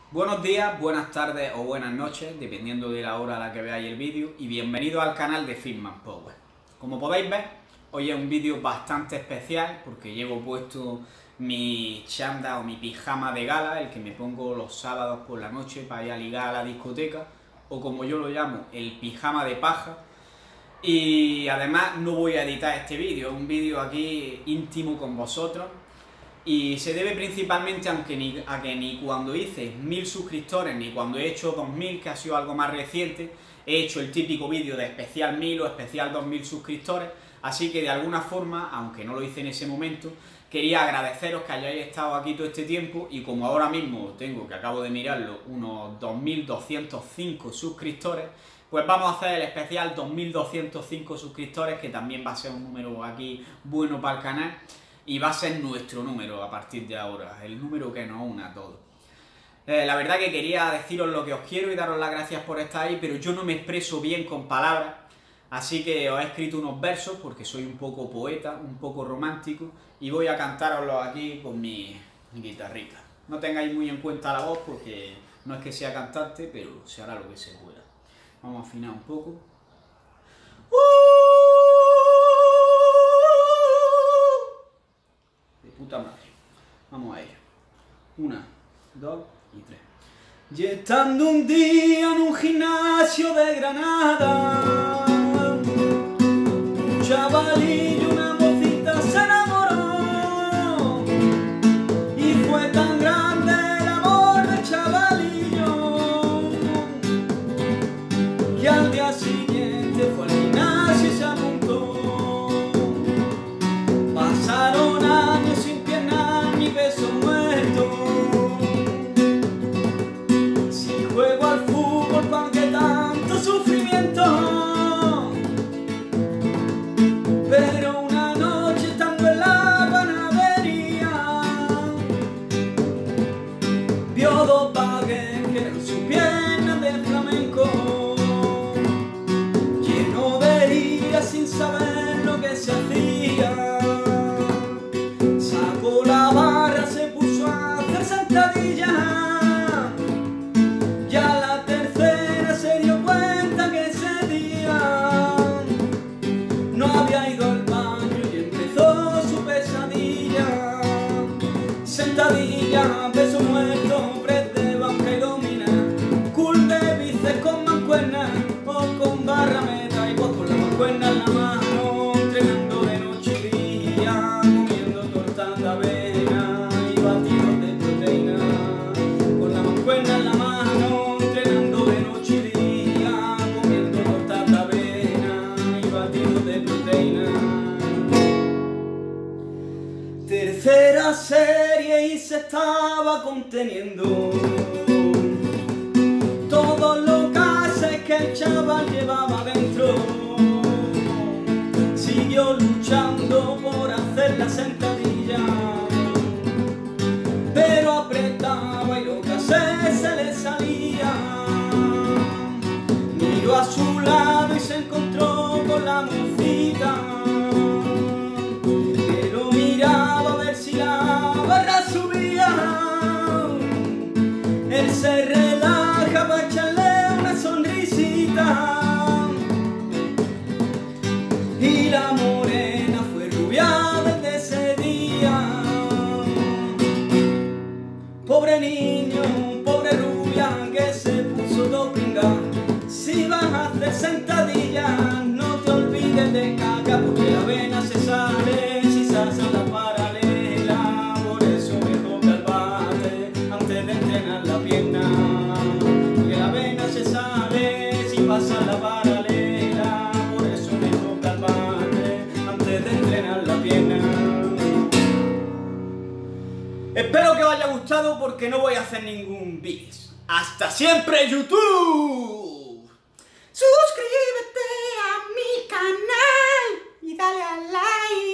Buenos días, buenas tardes o buenas noches, dependiendo de la hora a la que veáis el vídeo, y bienvenidos al canal de Fitman Power. Como podéis ver, hoy es un vídeo bastante especial porque llevo puesto mi chándal o mi pijama de gala, el que me pongo los sábados por la noche para ir a ligar a la discoteca, o como yo lo llamo, el pijama de paja. Y además no voy a editar este vídeo, es un vídeo aquí íntimo con vosotros. Y se debe principalmente a que ni cuando hice 1000 suscriptores, ni cuando he hecho 2000, que ha sido algo más reciente, he hecho el típico vídeo de especial 1000 o especial 2000 suscriptores. Así que de alguna forma, aunque no lo hice en ese momento, quería agradeceros que hayáis estado aquí todo este tiempo. Y como ahora mismo tengo, que acabo de mirarlo, unos 2205 suscriptores, pues vamos a hacer el especial 2205 suscriptores, que también va a ser un número aquí bueno para el canal. Y va a ser nuestro número a partir de ahora, el número que nos une a todos. La verdad que quería deciros lo que os quiero y daros las gracias por estar ahí, pero yo no me expreso bien con palabras, así que os he escrito unos versos porque soy un poco poeta, un poco romántico, y voy a cantároslos aquí con mi guitarrita. No tengáis muy en cuenta la voz porque no es que sea cantante, pero se hará lo que se pueda. Vamos a afinar un poco. Puta madre. Vamos a ello. 1, 2 y 3. Y estando un día en un gimnasio de Granada, un chavalillo, una mocita se enamoró. Y fue tan grande el amor del chavalillo que al día siguiente fue al gimnasio y se apuntó. Pasaron años sin piernas ni besos muertos. Si juego al fútbol, ¿para qué tanto sufrimiento? Pero una noche estando en la panadería, vio dos baguettes que eran sus piernas de flamenco, lleno de heridas sin saber lo que se hacía. La barra se puso a hacer sentadillas y a la tercera se dio cuenta que ese día no había ido al baño y empezó su pesadilla. Sentadilla, peso muerto, press de banca y domina, cool de bíceps con mancuerna o con barra meta, igual con la mancuerna en la mano, entrenando de noche y día, comiendo tortas de avena y batidos de proteína. Con la mancuerna en la mano, entrenando de noche y día, comiendo tortas de avena y batidos de proteína. Tercera serie y se estaba conteniendo todos los gases que el chaval llevaba dentro. Siguió luchando por hacer la sentadilla, pero apretaba y los gases se le salían. Miró a su lado y se encontró con la mocita, que lo miraba a ver si la barra subía. Él se relaja para echarle una sonrisita, y la morena fue rubia desde ese día. Pobre niño, pobre rubia, que se puso todo pringao. Si vas a hacer sentadillas, no te olvides de caca, porque la vena se sale si se hace la paralela. Por eso mejor calvate antes de entrenar la pierna, porque la vena se sale si pasa la paralela. Por eso mejor calvate antes de entrenar la pierna. Espero que os haya gustado porque no voy a hacer ningún bis. ¡Hasta siempre, YouTube! Suscríbete a mi canal y dale a like.